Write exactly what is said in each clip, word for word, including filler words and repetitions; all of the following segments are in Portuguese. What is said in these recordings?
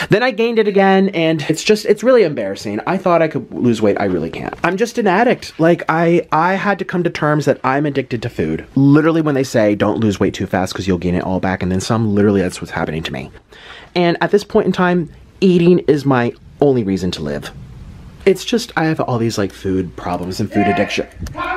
Then I gained it again, and it's just, it's really embarrassing. I thought I could lose weight. I really can't. I'm just an addict. Like, I, I had to come to terms that I'm addicted to food. Literally, when they say, don't lose weight too fast because you'll gain it all back and then some, literally that's what's happening to me. And at this point in time, eating is my only reason to live. It's just, I have all these, like, food problems and food addiction.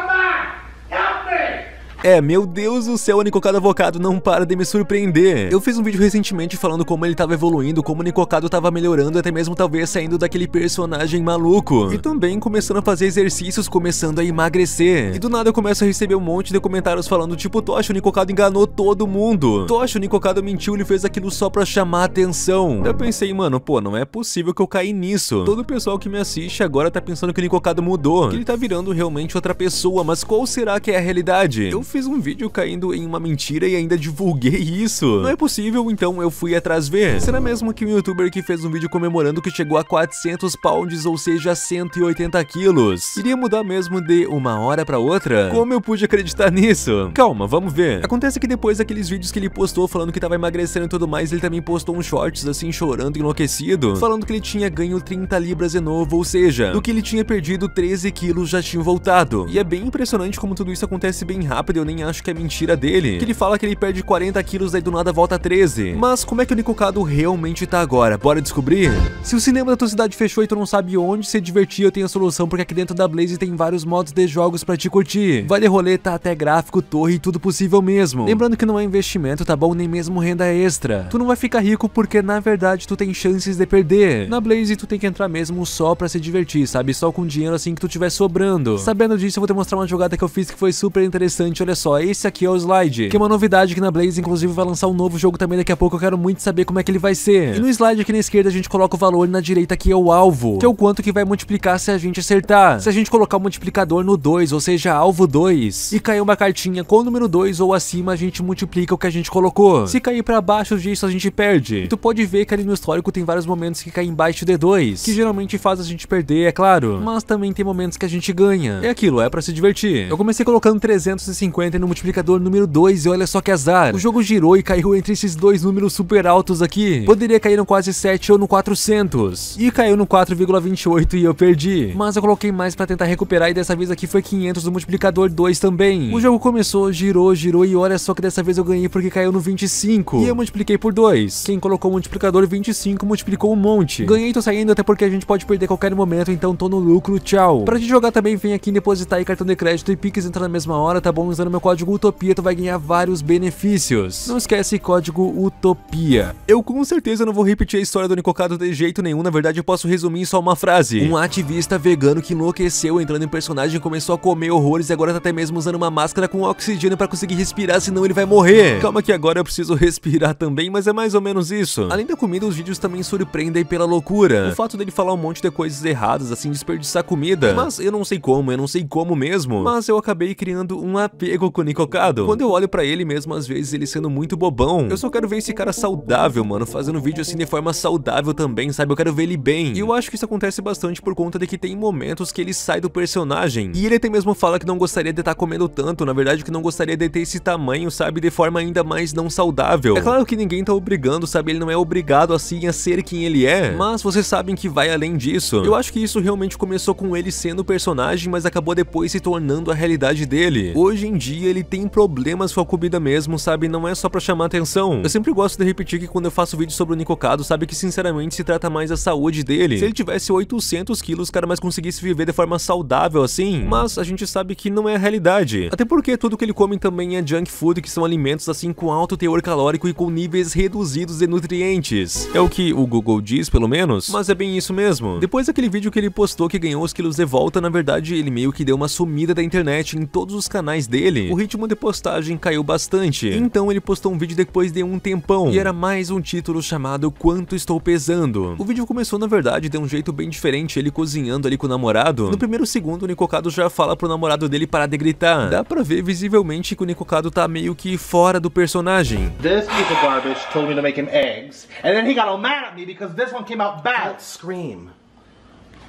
É, meu Deus do céu, o Nicocado Avocado não para de me surpreender. Eu fiz um vídeo recentemente falando como ele tava evoluindo, como o Nicocado tava melhorando, até mesmo talvez saindo daquele personagem maluco. E também começando a fazer exercícios, começando a emagrecer. E do nada eu começo a receber um monte de comentários falando tipo, Tocha, o Nicocado enganou todo mundo. Tocha, o Nicocado mentiu, ele fez aquilo só pra chamar atenção. Eu pensei, mano, pô, não é possível que eu caí nisso. Todo o pessoal que me assiste agora tá pensando que o Nicocado mudou, que ele tá virando realmente outra pessoa, mas qual será que é a realidade? Eu fiz um vídeo caindo em uma mentira e ainda divulguei isso. Não é possível, então eu fui atrás ver. Será mesmo que um youtuber que fez um vídeo comemorando que chegou a quatrocentos pounds, ou seja, cento e oitenta quilos, iria mudar mesmo de uma hora pra outra? Como eu pude acreditar nisso? Calma, vamos ver. Acontece que depois daqueles vídeos que ele postou falando que tava emagrecendo e tudo mais, ele também postou uns shorts assim, chorando, enlouquecido, falando que ele tinha ganho trinta libras de novo, ou seja, do que ele tinha perdido treze quilos já tinha voltado. E é bem impressionante como tudo isso acontece bem rápido. Eu nem acho que é mentira dele, que ele fala que ele perde quarenta quilos, daí do nada volta a treze. Mas como é que o Nicocado realmente tá agora? Bora descobrir? Se o cinema da tua cidade fechou e tu não sabe onde se divertir, eu tenho a solução, porque aqui dentro da Blaze tem vários modos de jogos pra te curtir. Vale roleta, até gráfico, torre e tudo possível mesmo. Lembrando que não é investimento, tá bom? Nem mesmo renda extra. Tu não vai ficar rico porque na verdade tu tem chances de perder. Na Blaze tu tem que entrar mesmo só pra se divertir, sabe? Só com dinheiro assim que tu tiver sobrando. Sabendo disso, eu vou te mostrar uma jogada que eu fiz que foi super interessante. Olha só, esse aqui é o Slide, que é uma novidade aqui na Blaze, inclusive vai lançar um novo jogo também daqui a pouco, eu quero muito saber como é que ele vai ser. E no Slide aqui na esquerda a gente coloca o valor e na direita aqui é o alvo, que é o quanto que vai multiplicar se a gente acertar. Se a gente colocar o multiplicador no dois, ou seja, alvo dois, e cair uma cartinha com o número dois ou acima, a gente multiplica o que a gente colocou. Se cair pra baixo disso, a gente perde. E tu pode ver que ali no histórico tem vários momentos que caem embaixo de dois, que geralmente faz a gente perder, é claro, mas também tem momentos que a gente ganha. É aquilo, é pra se divertir. Eu comecei colocando trezentos e cinquenta e no multiplicador número dois e olha só que azar. O jogo girou e caiu entre esses dois números super altos aqui. Poderia cair no quase sete ou no quatrocentos. E caiu no quatro vírgula vinte e oito e eu perdi. Mas eu coloquei mais pra tentar recuperar e dessa vez aqui foi quinhentos no multiplicador dois também. O jogo começou, girou, girou e olha só que dessa vez eu ganhei porque caiu no vinte e cinco. E eu multipliquei por dois. Quem colocou o multiplicador vinte e cinco multiplicou um monte. Ganhei, tô saindo até porque a gente pode perder a qualquer momento, então tô no lucro, tchau. Pra te jogar também, vem aqui depositar aí cartão de crédito e Pix entra na mesma hora, tá bom? Usando meu código Utopia, tu vai ganhar vários benefícios. Não esquece código Utopia. Eu com certeza não vou repetir a história do Nicocado de jeito nenhum, na verdade eu posso resumir em só uma frase. Um ativista vegano que enlouqueceu entrando em personagem, começou a comer horrores e agora tá até mesmo usando uma máscara com oxigênio pra conseguir respirar, senão ele vai morrer. Calma que agora eu preciso respirar também, mas é mais ou menos isso. Além da comida, os vídeos também surpreendem pela loucura. O fato dele falar um monte de coisas erradas, assim, desperdiçar comida. Mas eu não sei como, eu não sei como mesmo. Mas eu acabei criando um apego com o Nicocado. Quando eu olho pra ele mesmo, às vezes, ele sendo muito bobão, eu só quero ver esse cara saudável, mano, fazendo vídeo assim de forma saudável também, sabe? Eu quero ver ele bem. E eu acho que isso acontece bastante por conta de que tem momentos que ele sai do personagem. E ele até mesmo fala que não gostaria de estar comendo tanto, na verdade que não gostaria de ter esse tamanho, sabe? De forma ainda mais não saudável. É claro que ninguém tá obrigando, sabe? Ele não é obrigado assim a ser quem ele é, mas vocês sabem que vai além disso. Eu acho que isso realmente começou com ele sendo o personagem, mas acabou depois se tornando a realidade dele. Hoje em dia ele tem problemas com a comida mesmo, sabe? Não é só pra chamar atenção. Eu sempre gosto de repetir que quando eu faço vídeo sobre o Nicocado, sabe que sinceramente se trata mais da saúde dele. Se ele tivesse oitocentos quilos, cara, mas conseguisse viver de forma saudável assim, mas a gente sabe que não é a realidade. Até porque tudo que ele come também é junk food, que são alimentos assim com alto teor calórico e com níveis reduzidos de nutrientes. É o que o Google diz, pelo menos, mas é bem isso mesmo. Depois daquele vídeo que ele postou que ganhou os quilos de volta, na verdade ele meio que deu uma sumida da internet em todos os canais dele. O ritmo de postagem caiu bastante. Então ele postou um vídeo depois de um tempão, e era mais um título chamado Quanto Estou Pesando. O vídeo começou na verdade de um jeito bem diferente, ele cozinhando ali com o namorado. No primeiro segundo o Nicocado já fala pro namorado dele parar de gritar. Dá pra ver visivelmente que o Nicocado tá meio que fora do personagem. This piece of garbage told me to make him eggs, and then he got all mad at me because this one came out bad. Don't scream.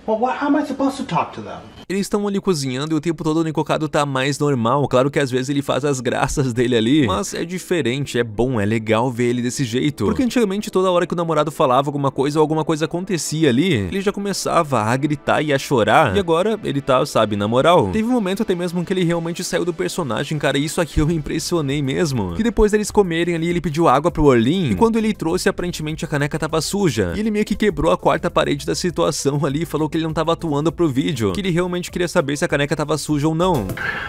Well, what, how am I supposed to talk to them? Eles estão ali cozinhando e o tempo todo o Nikocado tá mais normal. Claro que às vezes ele faz as graças dele ali, mas é diferente, é bom, é legal ver ele desse jeito. Porque antigamente toda hora que o namorado falava alguma coisa ou alguma coisa acontecia ali, ele já começava a gritar e a chorar. E agora ele tá, sabe, na moral. Teve um momento até mesmo que ele realmente saiu do personagem, cara, e isso aqui eu me impressionei mesmo. Que depois deles comerem ali, ele pediu água pro Orlin, e quando ele trouxe, aparentemente a caneca tava suja. E ele meio que quebrou a quarta parede da situação ali e falou que ele não tava atuando pro vídeo, que ele realmente queria saber se a caneca tava suja ou não.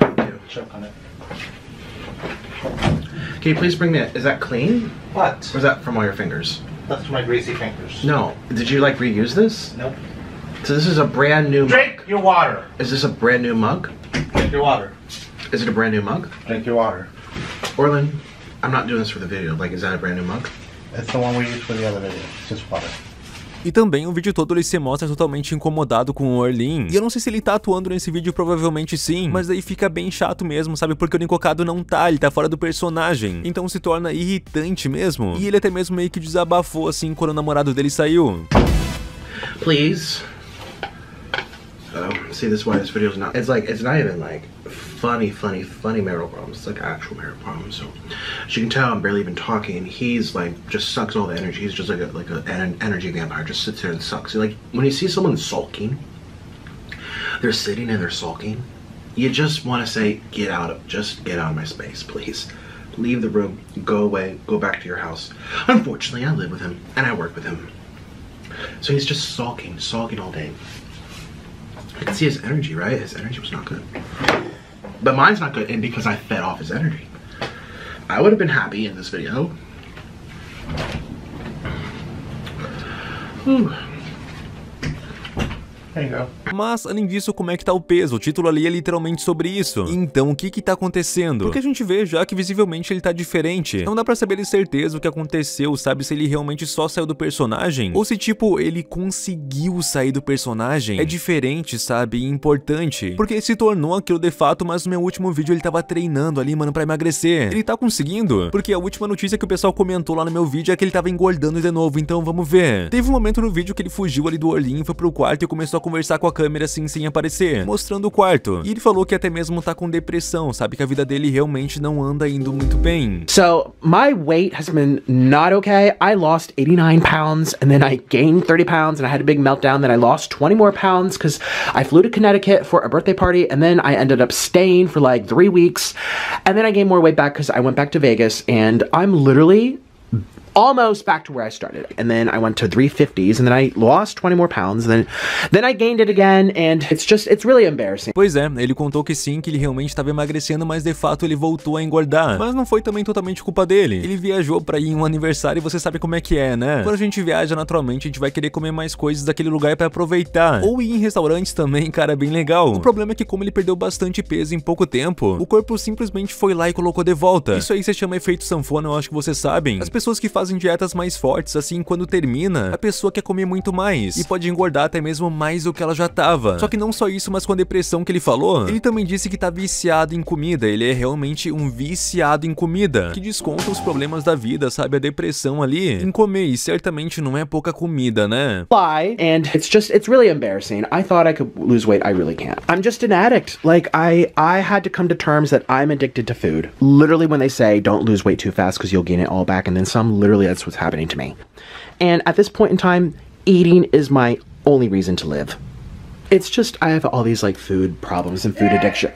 Can you please bring me? Is that clean? What? Or is that from all your fingers? That's my greasy fingers. No. Did you like reuse this? Nope. So this is a brand new. Drink your water. Is this a brand new mug? Drink your water. Is it a brand new mug? Drink your water. Orlin, I'm not doing this for the video. Like, is that a brand new mug? It's the one we used for the other video. It's just water. E também o vídeo todo ele se mostra totalmente incomodado com o Orlin. E eu não sei se ele tá atuando nesse vídeo, provavelmente sim, mas aí fica bem chato mesmo, sabe? Porque o Nikocado não tá, ele tá fora do personagem. Então se torna irritante mesmo. E ele até mesmo meio que desabafou assim quando o namorado dele saiu. Please. Oh, see, this is why this video is not. It's like, it's not even like funny, funny, funny marital problems. It's like actual marital problems. So, as you can tell, I'm barely even talking, and he's like just sucks all the energy. He's just like a like a, an energy vampire. Just sits there and sucks. Like when you see someone sulking, they're sitting and they're sulking. You just want to say, get out of, just get out of my space, please. Leave the room, go away, go back to your house. Unfortunately, I live with him and I work with him, so he's just sulking, sulking all day. I can see his energy, right? His energy was not good. But mine's not good, and because I fed off his energy. I would have been happy in this video. Whew. There you go. Mas, além disso, como é que tá o peso? O título ali é literalmente sobre isso. Então, o que que tá acontecendo? Porque a gente vê já que visivelmente ele tá diferente. Não dá pra saber de certeza o que aconteceu, sabe? Se ele realmente só saiu do personagem, ou se, tipo, ele conseguiu sair do personagem. É diferente, sabe? E importante. Porque ele se tornou aquilo de fato, mas no meu último vídeo ele tava treinando ali, mano, pra emagrecer. Ele tá conseguindo? Porque a última notícia que o pessoal comentou lá no meu vídeo é que ele tava engordando de novo, então vamos ver. Teve um momento no vídeo que ele fugiu ali do Orlin, foi pro quarto e começou a conversar com a câmera assim sem aparecer, mostrando o quarto. E ele falou que até mesmo tá com depressão, sabe? Que a vida dele realmente não anda indo muito bem. So my weight has been not okay. I lost eighty-nine pounds and then I gained thirty pounds and I had a big meltdown. Then I lost twenty more pounds because I flew to Connecticut for a birthday party and then I ended up staying for like three weeks and then I gained more weight back because I went back to Vegas and I'm literally almost back to where I started. And then I went to three fifties and then I lost twenty more pounds and then then I gained it again and it's just it's really embarrassing. Pois é, ele contou que sim, que ele realmente estava emagrecendo, mas de fato ele voltou a engordar. Mas não foi também totalmente culpa dele. Ele viajou pra ir em um aniversário e você sabe como é que é, né? Quando a gente viaja, naturalmente, a gente vai querer comer mais coisas daquele lugar pra aproveitar. Ou ir em restaurantes também, cara, é bem legal. O problema é que como ele perdeu bastante peso em pouco tempo, o corpo simplesmente foi lá e colocou de volta. Isso aí se chama efeito sanfona, eu acho que vocês sabem. As pessoas que fazem dietas mais fortes, assim, quando termina, a pessoa quer comer muito mais e pode engordar até mesmo mais do que ela já tava. Só que não só isso, mas com a depressão que ele falou, ele também disse que tá viciado em comida. Ele é realmente um viciado em comida, que desconta os problemas da vida, sabe? A depressão ali em comer, e certamente não é pouca comida, né? Lie, and it's just it's really embarrassing. I thought I could lose weight. I really can't. I'm just an addict. Like I I had to come to terms that I'm addicted to food. Literally, when they say don't lose weight too fast because you'll gain it all back and then some, literally that's what's happening to me. And at this point in time, eating is my only reason to live. It's just I have all these like food problems and food addiction.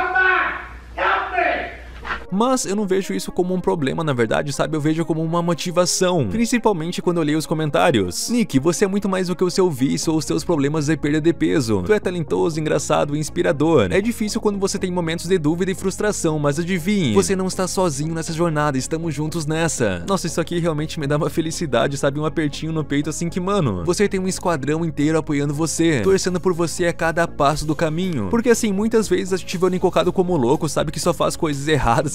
Mas eu não vejo isso como um problema, na verdade, sabe? Eu vejo como uma motivação. Principalmente quando eu leio os comentários. Nick, você é muito mais do que o seu vício ou os seus problemas de perda de peso. Tu é talentoso, engraçado e inspirador. É difícil quando você tem momentos de dúvida e frustração, mas adivinhe, você não está sozinho nessa jornada, estamos juntos nessa. Nossa, isso aqui realmente me dá uma felicidade, sabe? Um apertinho no peito assim que, mano, você tem um esquadrão inteiro apoiando você, torcendo por você a cada passo do caminho. Porque assim, muitas vezes a gente vê o Nikocado como louco, sabe? Que só faz coisas erradas e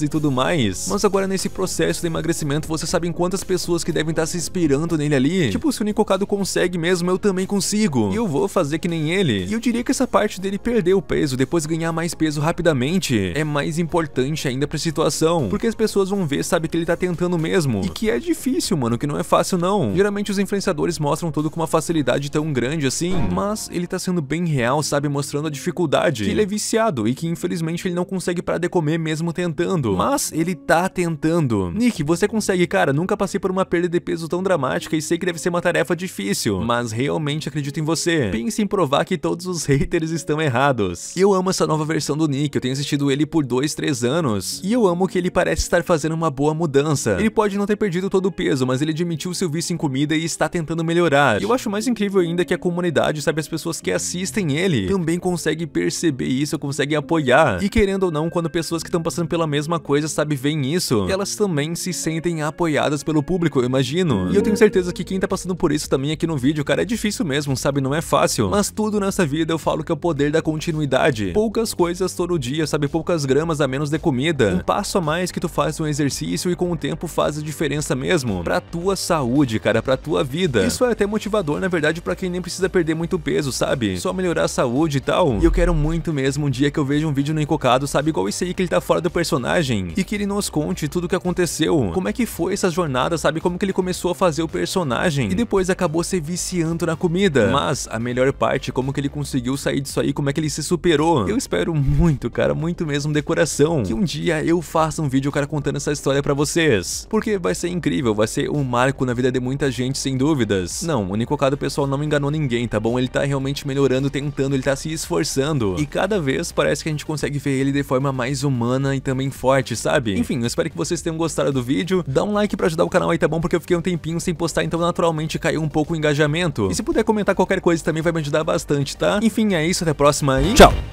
tudo mais. Mas agora nesse processo de emagrecimento, você sabe em quantas pessoas que devem estar se inspirando nele ali? Tipo, se o Nicocado consegue mesmo, eu também consigo. E eu vou fazer que nem ele. E eu diria que essa parte dele perder o peso, depois ganhar mais peso rapidamente, é mais importante ainda pra situação. Porque as pessoas vão ver, sabe, que ele tá tentando mesmo. E que é difícil, mano, que não é fácil não. Geralmente os influenciadores mostram tudo com uma facilidade tão grande assim, mas ele tá sendo bem real, sabe, mostrando a dificuldade. Que ele é viciado e que infelizmente ele não consegue parar de comer mesmo tentando. Mas ele tá tentando. Nick, você consegue, cara, nunca passei por uma perda de peso tão dramática e sei que deve ser uma tarefa difícil, mas realmente acredito em você. Pense em provar que todos os haters estão errados. Eu amo essa nova versão do Nick, eu tenho assistido ele por dois, três anos, e eu amo que ele parece estar fazendo uma boa mudança. Ele pode não ter perdido todo o peso, mas ele admitiu seu vício em comida e está tentando melhorar. E eu acho mais incrível ainda que a comunidade, sabe, as pessoas que assistem ele, também conseguem perceber isso, conseguem apoiar. E querendo ou não, quando pessoas que estão passando pela mesma coisa, sabe, veem isso, elas também se sentem apoiadas pelo público, eu imagino. E eu tenho certeza que quem tá passando por isso também aqui no vídeo, cara, é difícil mesmo, sabe, não é fácil. Mas tudo nessa vida eu falo que é o poder da continuidade. Poucas coisas todo dia, sabe, poucas gramas a menos de comida. Um passo a mais que tu faz um exercício e com o tempo faz a diferença mesmo. Pra tua saúde, cara, pra tua vida. Isso é até motivador, na verdade, pra quem nem precisa perder muito peso, sabe? Só melhorar a saúde e tal. E eu quero muito mesmo um dia que eu veja um vídeo no Nicocado, sabe, igual esse aí que ele tá fora do personagem, e que ele nos conte tudo o que aconteceu. Como é que foi essa jornada, sabe, como que ele começou a fazer o personagem e depois acabou se viciando na comida. Mas a melhor parte, como que ele conseguiu sair disso aí, como é que ele se superou. Eu espero muito, cara, muito mesmo de coração, que um dia eu faça um vídeo, cara, contando essa história pra vocês. Porque vai ser incrível, vai ser um marco na vida de muita gente, sem dúvidas. Não, o Nicocado, pessoal, não enganou ninguém, tá bom? Ele tá realmente melhorando, tentando, ele tá se esforçando. E cada vez parece que a gente consegue ver ele de forma mais humana e também forte, sabe? Enfim, eu espero que vocês tenham gostado do vídeo. Dá um like pra ajudar o canal aí, tá bom? Porque eu fiquei um tempinho sem postar, então naturalmente caiu um pouco o engajamento. E se puder comentar qualquer coisa também vai me ajudar bastante, tá? Enfim, é isso, até a próxima e tchau!